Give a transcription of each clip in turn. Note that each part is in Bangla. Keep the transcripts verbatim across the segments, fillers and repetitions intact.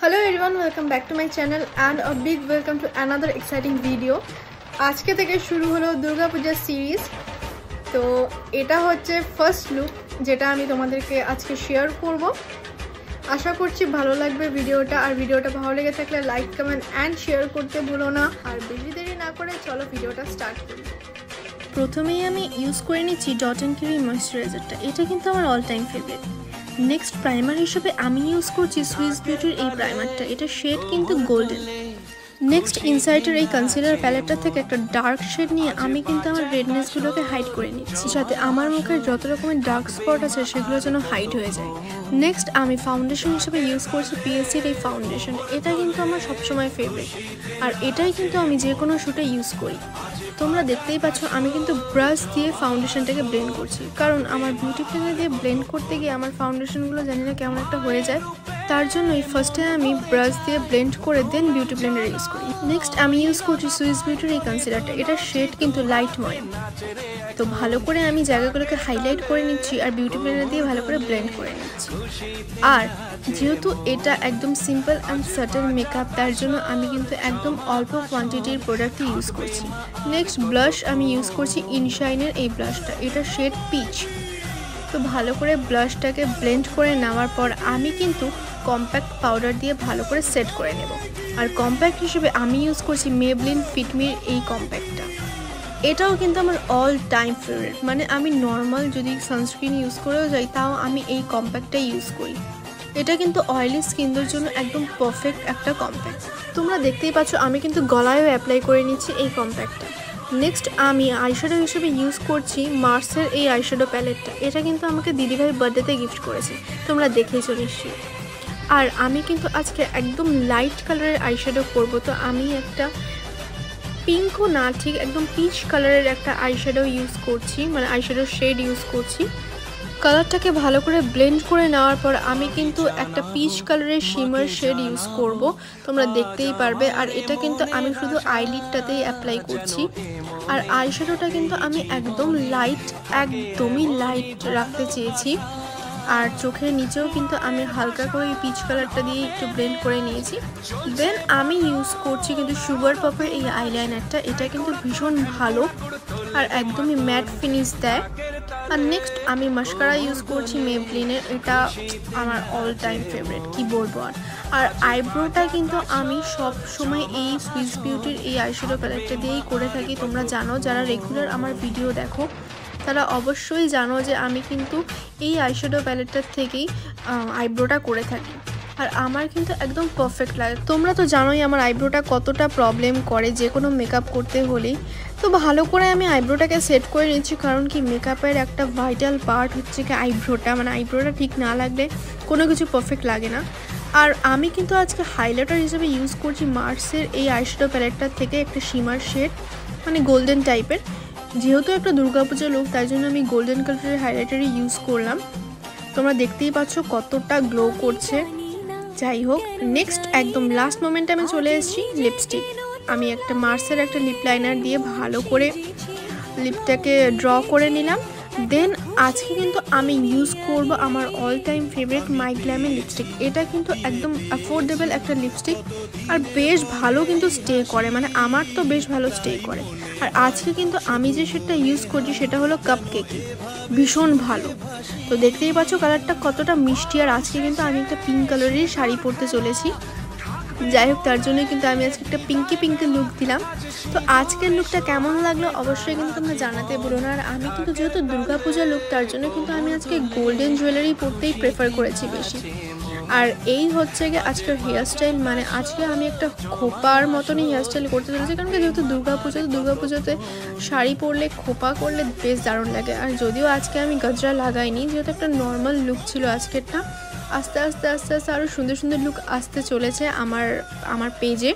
Hello everyone, welcome back to my channel and a big welcome to another exciting video. আজকে থেকে শুরু হলো দুর্গা পূজা সিরিজ। তো এটা হচ্ছে ফার্স্ট লুক যেটা আমি তোমাদেরকে আজকে শেয়ার করব। আশা করছি ভালো লাগবে ভিডিওটা, আর ভিডিওটা ভালো লেগে থাকলে লাইক কমেন্ট এন্ড শেয়ার করতে ভুলো না। আর বেশি দেরি না করে চলো ভিডিওটা স্টার্ট করি। প্রথমেই আমি ইউজ করে নিচ্ছি ডট এন্ড কিউরি ময়েশ্চারাইজারটা। এটা কিন্তু আমার all time favourite. Next primer হিসেবে আমি ইউজ করছি সুইস বিউটির এই প্রাইমারটা। এটা শেড কিন্তু গোল্ডেন। নেক্সট ইনসাইটের এই কনসিলার প্যালেটটা থেকে একটা ডার্ক শেড নিয়ে আমি কিন্তু আমার রেডনেসগুলোকে হাইড করে নিচ্ছি, যাতে আমার মুখের যত রকমের ডার্ক স্পট আছে সেগুলো যেন হাইড হয়ে যায়। নেক্সট আমি ফাউন্ডেশন হিসেবে ইউজ করছি পিএসসির এই ফাউন্ডেশন। এটা কিন্তু আমার সবসময় ফেভারিট, আর এটাই কিন্তু আমি যে কোনো শ্যুটে ইউজ করি। তোমরা দেখতেই পাচ্ছ আমি কিন্তু ব্রাশ দিয়ে ফাউন্ডেশনটাকে ব্লেন্ড করছি, কারণ আমার বিউটি ব্লেন্ডার দিয়ে ব্লেন্ড করতে গিয়ে আমার ফাউন্ডেশনগুলো জানি না কেমন একটা হয়ে যায়। তার জন্যই ফার্স্টে আমি ব্রাশ দিয়ে ব্লেন্ড করে দেন বিউটি ব্লেন্ডার ইউজ করি। নেক্সট আমি ইউজ করছি সুইস বিউটির এই কনসিলারটা। এটা শেড কিন্তু লাইট ময়। তো ভালো করে আমি জায়গাগুলোকে হাইলাইট করে নিচ্ছি আর বিউটি ব্লেন্ডার দিয়ে ভালো করে ব্লেন্ড করে নিচ্ছি। আর যেহেতু এটা একদম সিম্পল অ্যান্ড সাটেল মেকআপ, তার জন্য আমি কিন্তু একদম অল্প কোয়ান্টিটির প্রোডাক্ট ইউজ করছি। নেক্সট ব্লাশ আমি ইউজ করছি ইনশাইনের এই ব্লাশটা। এটা শেড পিচ। তো ভালো করে ব্লাশটাকে ব্লেন্ড করে নেওয়ার পর আমি কিন্তু কম্প্যাক্ট পাউডার দিয়ে ভালো করে সেট করে নেব। আর কম্প্যাক্ট হিসেবে আমি ইউজ করছি মেবলিন ফিটমির এই কম্প্যাক্টটা। এটাও কিন্তু আমার অল টাইম ফেভারিট। মানে আমি নর্মাল যদি সানস্ক্রিন ইউজ করেও যাই তাও আমি এই কম্প্যাক্টটাই ইউজ করি। এটা কিন্তু অয়েলি স্কিনদের জন্য একদম পারফেক্ট একটা কম্প্যাক্ট। তোমরা দেখতেই পাচ্ছ আমি কিন্তু গলায়ও অ্যাপ্লাই করে নিচ্ছি এই কম্প্যাক্টটা। নেক্সট আমি আইশ্যাডো হিসেবে ইউজ করছি মার্সের এই আইশ্যাডো প্যালেটটা। এটা কিন্তু আমাকে দিদিভাই বার্থডেতে গিফট করেছে, তোমরা দেখেছো নিশ্চয়ই। আর আমি কিন্তু আজকে একদম লাইট কালারের আইশ্যাডো করবো। তো আমি একটা পিঙ্কও না, ঠিক একদম পিচ কালারের একটা আইশ্যাডো ইউজ করছি, মানে আইশ্যাডো শেড ইউজ করছি। কালারটাকে ভালো করে ব্লেন্ড করে নেওয়ার পর আমি কিন্তু একটা পিচ কালারের শিমার শেড ইউজ করব, তোমরা দেখতেই পারবে। আর এটা কিন্তু আমি শুধু আইলিডটাতেই অ্যাপ্লাই করছি। আর আইশ্যাডোটা কিন্তু আমি একদম লাইট, একদমই লাইট রাখতে চেয়েছি। আর চোখের নিচেও কিন্তু আমি হালকা করে পিচ কালারটা দিয়ে একটু ব্লেন্ড করে নিয়েছি। দেন আমি ইউজ করছি কিন্তু সুগার পপের এই আইলাইনারটা। এটা কিন্তু ভীষণ ভালো আর একদমই ম্যাট ফিনিশ দেয়। আর নেক্সট আমি মাস্কারা ইউজ করছি মেবলিনের। এটা আমার অল টাইম ফেভারিট, কি বলবো। আর আর আইব্রোটা কিন্তু আমি সব সময় এই সুইস বিউটির এই আইশ্যাডো প্যালেটটা দিয়েই করে থাকি। তোমরা জানো, যারা রেগুলার আমার ভিডিও দেখো তারা অবশ্যই জানো যে আমি কিন্তু এই আইশ্যাডো প্যালেটটার থেকেই আইব্রোটা করে থাকি। আর আমার কিন্তু একদম পারফেক্ট লাগে। তোমরা তো জানোই আমার আইব্রোটা কতটা প্রবলেম করে যে কোনো মেকআপ করতে হলেই। তো ভালো করে আমি আইব্রোটাকে সেট করে নিচ্ছি, কারণ কি মেকআপের একটা ভাইটাল পার্ট হচ্ছে কি আইব্রোটা। মানে আইব্রোটা ঠিক না লাগলে কোনো কিছু পারফেক্ট লাগে না। আর আমি কিন্তু আজকে হাইলাইটার হিসেবে ইউজ করছি মার্সের এই আইশ্যাডো প্যালেটটার থেকে একটা শিমার শেড, মানে গোল্ডেন টাইপের। যেহেতু একটা দুর্গাপূজা লুক, তাই জন্য আমি গোল্ডেন কালারের হাইলাইটারই ইউজ করলাম। তোমরা দেখতেই পাচ্ছ কতটা গ্লো করছে। যাই হোক, নেক্সট একদম লাস্ট মোমেন্টে আমি চলে এসেছি লিপস্টিক। আমি একটা মার্সের একটা লিপ লাইনার দিয়ে ভালো করে লিপটাকে ড্র করে নিলাম। দেন আজকে কিন্তু আমি ইউজ করব আমার অল টাইম ফেভারিট মাই গ্ল্যামের লিপস্টিক। এটা কিন্তু একদম অ্যাফোর্ডেবল একটা লিপস্টিক আর বেশ ভালো কিন্তু স্টে করে, মানে আমার তো বেশ ভালো স্টে করে। আর আজকে কিন্তু আমি যে শেডটা ইউজ করছি সেটা হলো কাপ কেকি, ভীষণ ভালো। তো দেখতেই পাচ্ছ কালারটা কতটা মিষ্টি। আর আজকে কিন্তু আমি একটা পিঙ্ক কালারেরই শাড়ি পরতে চলেছি। যাই হোক, তার জন্য কিন্তু আমি আজকে একটা পিঙ্কি পিঙ্কি লুক দিলাম। তো আজকের লুকটা কেমন লাগলো অবশ্যই কিন্তু তোমরা জানাতে বলো না। আর আমি কিন্তু যেহেতু দুর্গাপূজা লুক, তার জন্য কিন্তু আমি আজকে গোল্ডেন জুয়েলারি পরতেই প্রেফার করেছি বেশি। আর এই হচ্ছে গিয়ে আজকের হেয়ারস্টাইল। মানে আজকে আমি একটা খোপার মতনই হেয়ারস্টাইল করতে চলেছি, কারণ কি যেহেতু দুর্গাপুজো, দুর্গাপুজোতে শাড়ি পরলে খোপা করলে বেশ দারুণ লাগে। আর যদিও আজকে আমি গজরা লাগাইনি, যেহেতু একটা নর্মাল লুক ছিল আজকেরটা। আস্তে আস্তে আস্তে আস্তে আরও সুন্দর সুন্দর লুক আসতে চলেছে আমার আমার পেজে।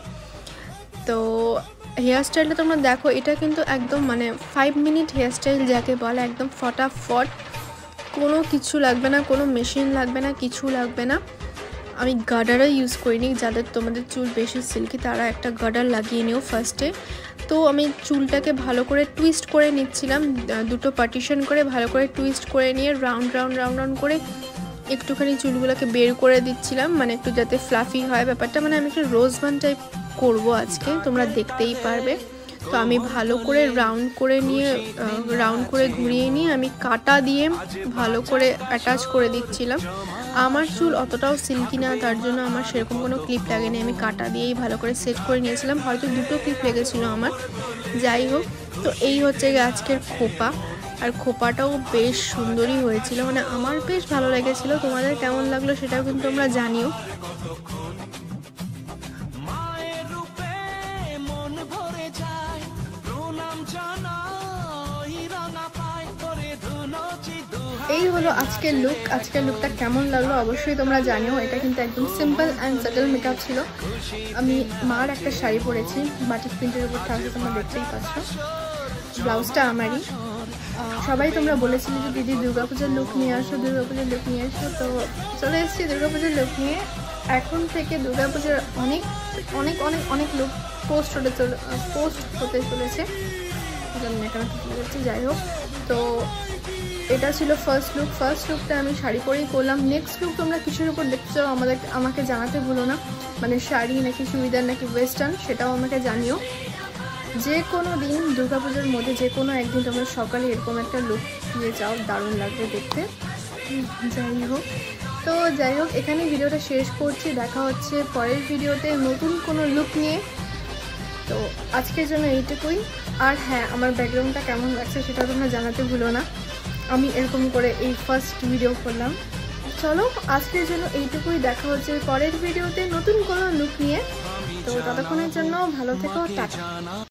তো হেয়ারস্টাইলটা তোমরা দেখো, এটা কিন্তু একদম মানে ফাইভ মিনিট হেয়ারস্টাইল যাকে বলে, একদম ফটাফট, কোনো কিছু লাগবে না, কোনো মেশিন লাগবে না, কিছু লাগবে না। আমি গার্ডারও ইউজ করিনি। যাদের তোমাদের চুল বেশি সিল্কি তারা একটা গার্ডার লাগিয়ে নিও ফার্স্টে। তো আমি চুলটাকে ভালো করে টুইস্ট করে নিচ্ছিলাম, দুটো পার্টিশন করে ভালো করে টুইস্ট করে নিয়ে রাউন্ড রাউন্ড রাউন্ড রাউন্ড করে একটুখানি চুলগুলোকে বের করে দিচ্ছিলাম, মানে একটু যাতে ফ্লাফি হয় ব্যাপারটা। মানে আমি একটা রোজ বান টাইপ করবো আজকে, তোমরা দেখতেই পারবে। তো আমি ভালো করে রাউন্ড করে নিয়ে রাউন্ড করে ঘুরিয়ে নিয়ে আমি কাটা দিয়ে ভালো করে অ্যাটাচ করে দিচ্ছিলাম। আমার চুল অতটাও সিল্কি না, তার জন্য আমার সেরকম কোনো ক্লিপ লাগেনি, আমি কাটা দিয়েই ভালো করে সেট করে নিয়েছিলাম। হয়তো দুটো ক্লিপ লেগেছিলো আমার, যাই হোক। তো এই হচ্ছে আজকের খোপা, আর খোপাটাও বেশ সুন্দরই হয়েছিল, মানে আমার বেশ ভালো লেগেছিলো। তোমাদের কেমন লাগলো সেটাও কিন্তু তোমরা জানিও। এই হলো আজকের লুক। আজকের লুকটা কেমন লাগলো অবশ্যই তোমরা জানিও। এটা কিন্তু একদম সিম্পল অ্যান্ড সাটল মেকআপ ছিল। আমি মার একটা শাড়ি পরেছি, বাটিক প্রিন্টের উপর থাকবে, তোমরা দেখতেই পাচ্ছ। ব্লাউজটা আমারই। সবাই তোমরা বলেছিলে যে দিদি দুর্গাপূজার লুক নিয়ে আসো, দুর্গাপূজার লুক নিয়ে আসো। তো চলে এসেছি দুর্গাপূজার লুক নিয়ে। এখন থেকে দুর্গাপূজার অনেক অনেক অনেক অনেক লুক পোস্ট হতে চলে পোস্ট হতে চলেছে। যাই হোক, তো এটা ছিল ফার্স্ট লুক। ফার্স্ট লুকটা আমি শাড়ি পরেই করলাম। নেক্সট লুক তোমরা কিছুর উপর দেখতে চাও আমাদের আমাকে জানাতে ভুলো না, মানে শাড়ি নাকি চুড়িদার নাকি ওয়েস্টার্ন, সেটাও আমাকে জানিও। যে কোনো দিন দুর্গাপূজার মধ্যে যে কোনো একদিন তোমরা সকালে এরকম একটা লুক দিয়ে যাও, দারুণ লাগবে দেখতে। যাই হোক, তো যাই হোক এখানে ভিডিওটা শেষ করছি। দেখা হচ্ছে পরের ভিডিওতে নতুন কোনো লুক নিয়ে। তো আজকের জন্য এইটুকুই। আর হ্যাঁ, আমার ব্যাকগ্রাউন্ডটা কেমন লাগছে সেটা তোমরা জানাতে ভুলো না। আমি এরকম করে এই ফার্স্ট ভিডিও করলাম। চলো আজকের জন্য এইটুকুই। দেখা হচ্ছে পরের ভিডিওতে নতুন কোনো লুক নিয়ে। তো ততক্ষণের জন্য ভালো থেকো, টাটা।